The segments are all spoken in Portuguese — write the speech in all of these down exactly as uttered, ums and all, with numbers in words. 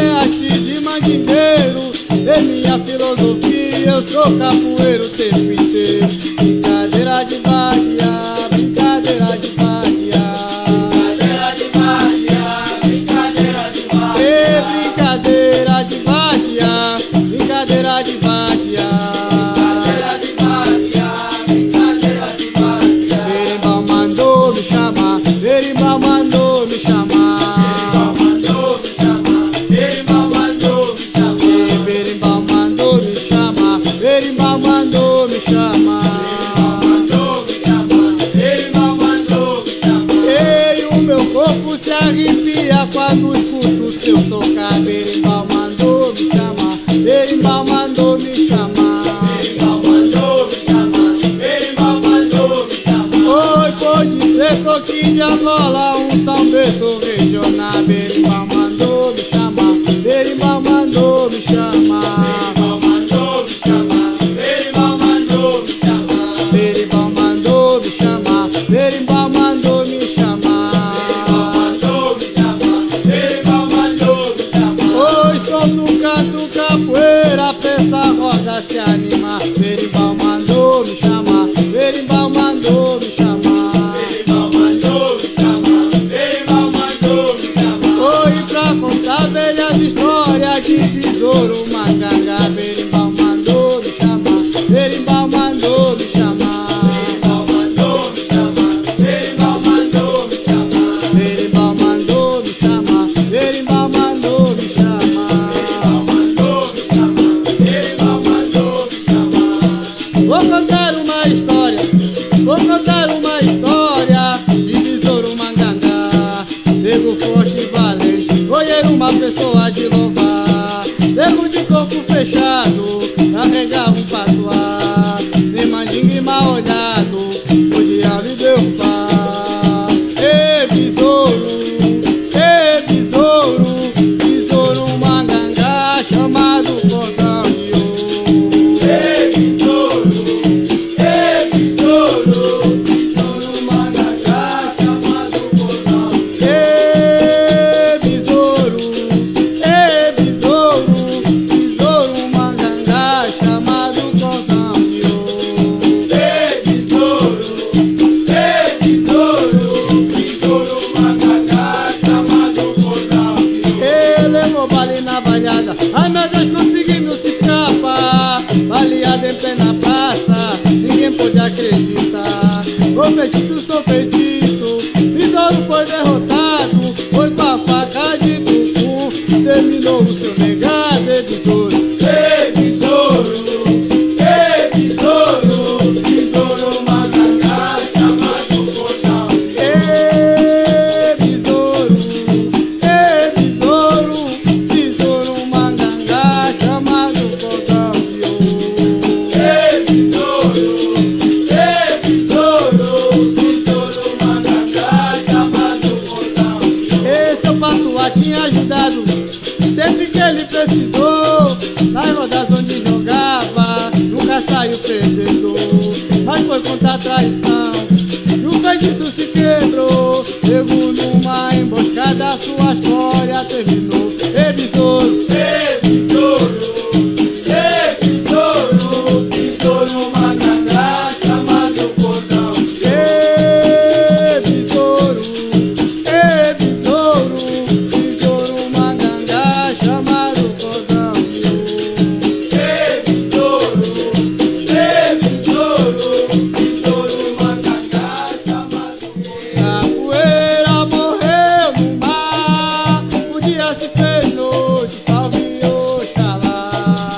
arte de mandingueiro. Em minha filosofia eu sou capoeiro o tempo inteiro. Brincadeira de vadia, brincadeira de vadia, Brincadeira de vadia, brincadeira de vadia. Ê, brincadeira de vadia, brincadeira de vadia, Brincadeira de vadia, brincadeira de vadia. Berimbau mandou me chamar, Berimbau mandou me chamar, Mandou me chamar, Berimbau mandou me chamar. Ê, Berimbau mandou me chamar, Berimbau mandou me chamar. Mandou me chamar, Berimbau mandou me chamar. Ei, o meu corpo se arrepia quando escuto seu tocar. Berimbau mandou me chamar, Berimbau mandou me chamar. Berimbau mandou me chamar, Berimbau mandou me chamar. Oi, pode ser toquinho de Angola, um São Bento regional. Berimbau mandou me chamar, Berimbau mandou me chamar. Berimbau mandou me chamar, Berimbau mandou me chamar. Berimbau mandou me chamar, Berimbau mandou me chamar. Mandou me chamar, Berimbau mandou me chamar. Oi, solta um canto capoeira, pensa a roda se animar. Berimbau mandou me chamar, Berimbau mandou me chamar. Berimbau mandou me chamar, Berimbau mandou me chamar. Oi, pra contar velhas histórias de besouro, macanga. Berimbau mandou me chamar, Berimbau mandou me chamar. Berimbau mandou me chamar, Berimbau mandou me chamar. Berimbau mandou me chamar, Berimbau mandou me chamar. Mandou me chamar, Berimbau mandou me chamar. Vou contar uma história, vou contar uma história de besouro mangangá. Nego forte e valente, foi era uma pessoa de louvar. Nego de corpo fechado, carregava um patuá. Nem mandingue mal olhado, podia lhe derrubar. Ê, besouro, ê, besouro, besouro mangangá, chamado cordão de ouro. Ei, besouro, ei, besouro, besouro mangangá, chamado cordão. Ê, besouro, ê, besouro, besouro mangangá, chamado cordão de ouro. Ei, besouro, ei, besouro, besouro mangangá, chamado cordão. Ele levou bale na balhada, ai meu Deus, conseguindo se escapar. Baleada em plena praça, ninguém pôde acreditar. O feitiço, sou feitiço, besouro foi derrotado. Foi com a faca de tucu, terminou o seu negado, é besouro. Ei, besouro, ei, besouro, besouro mangangá, chamado cordão. Ê, besouro, ê, besouro, besouro mangangá, chamado cordão de ouro. Ei, besouro, ei, besouro, besouro mangangá, chamado cordão. Esse é o patuá tinha ajudado sempre que ele precisou. Nas rodas onde jogava, nunca saiu perdedor. Mas foi contra a traição e o feitiço se quebrou. Pegou numa emboscada, sua história terminou. Ê, besouro, Ei, besouro, ei, besouro, besouro mangangá, chamado cordão. ê, besouro, ê, besouro, besouro mangangá, chamado cordão de ouro. Ei, besouro, ei, besouro, besouro mangangá, chamado cordão. Capoeira morreu no mar, o dia se fez noite, salve Oxalá.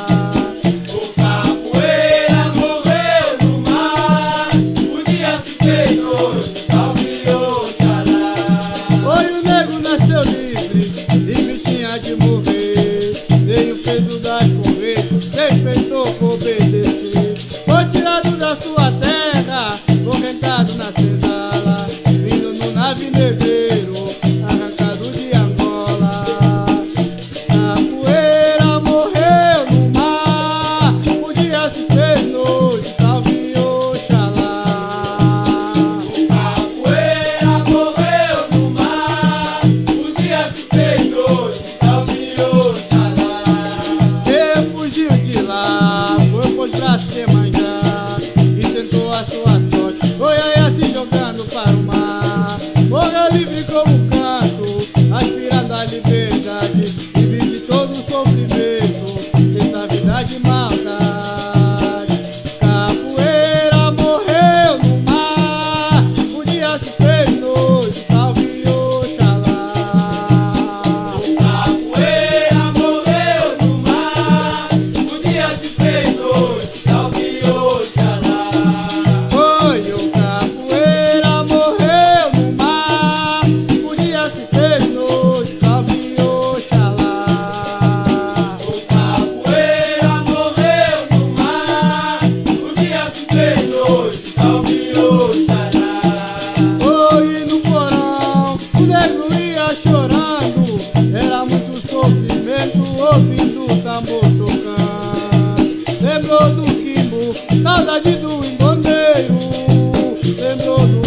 O capoeira morreu no mar, o dia se fez noite, salve Oxalá. Foi o nego nasceu livre, livre tinha de morrer. Nem o peso das correntes, respeitou por obedecer. Foi tirado da sua terra, correntado na senzala, vindo no navio negreiro, arrancado de Angola. Capoeira morreu no mar, o dia se fez noite, salve Oxalá. Capoeira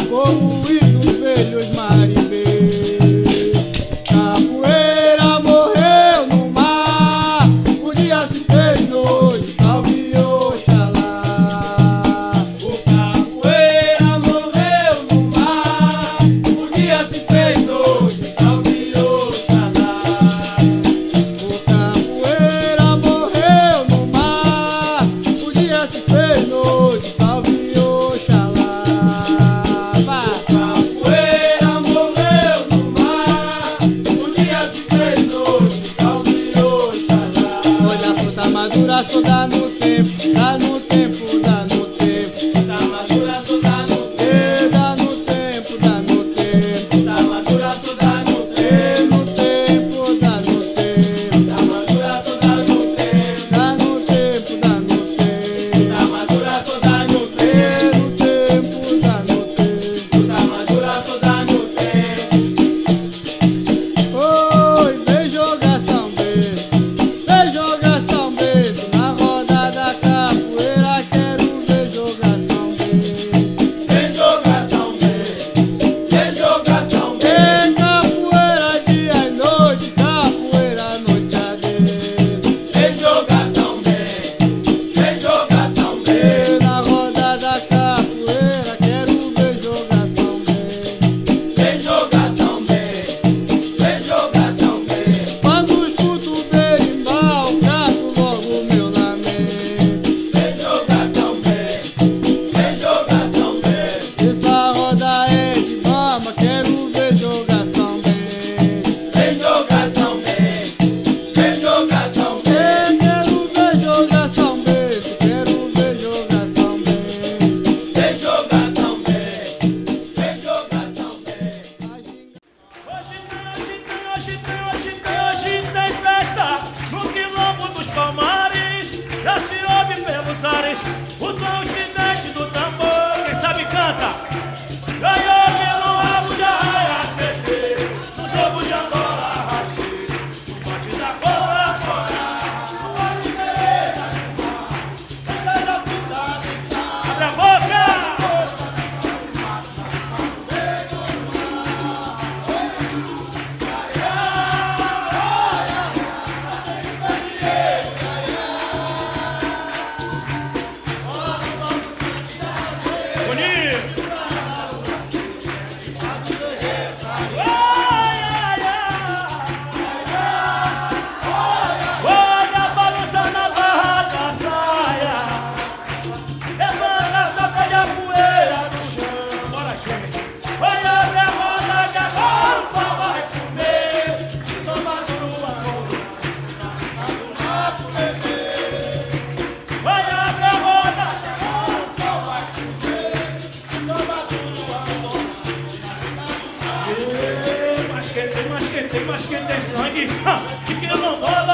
povo e dos velhos marimbê. Capoeira morreu no mar, o dia se fez noite, salve Oxalá. O capoeira morreu no mar, o dia se fez noite, salve Oxalá. O capoeira morreu no mar, o dia se fez noite, salve Oxalá. Vá. Capoeira morreu no mar, o dia se fez noite, salve Oxalá. Olha a fruta madura, só dá no tempo, dá no tempo, dá no tempo. Tá madura, só dá no tempo, E dá no tempo, dá no tempo. tá madura, só dá no E tempo, no tempo, dá no tempo. tá madura, só dá no tempo, Dá no tempo, dá no tempo. tá madura, só dá no E tempo, no tempo, dá no tempo. tá madura, só dá no tempo. Oi, vem jogar São Bento, vem jogar São Bento. Na roda da capoeira quero ver jogar São Bento. Vem jogar São Bento, vem jogar São Bento. Tem capoeira dia e noite, capoeira a noite adentro. Vem jogar São Bento, vem jogar São Bento. E na roda da capoeira quero ver jogar São Bento. Vem jogar São Bento, vem jogar São Bento. Quando escuto o berimbau, canto logo meu lamento. Vem jogar São Bento, vem jogar São Bento. Essa roda é de mama, quero ver jogar São Bento. Vem jogar São Bento, vem jogar São Bento. Eu quero ver jogar São Bento, quero ver jogar São Bento. Vem jogar São Bento, vem jogar São Bento. Hoje tem, hoje tem, hoje tem, hoje tem, hoje tem festa no quilombo dos Palmares. Já se ouve pelos ares o som estridente do tambor. Quem sabe canta. Ganhou pelo rabo de arraia, acertei no jogo de Angola, arrastei no bote da cola fora. Sua diferença de da puta, abre a boca! Bonito! Ai, ai, ai. Olha a balança na barra da saia. Levanta a saca de a poeira do chão. Bora, gente! Olha a roda que agora o pau vai comer. E toma nua no nosso bebê. Olha a roda que agora o pau vai comer. E toma nua no Mas quem tem, mas quem tem, mas quem tem sangue, ah, de quilombola.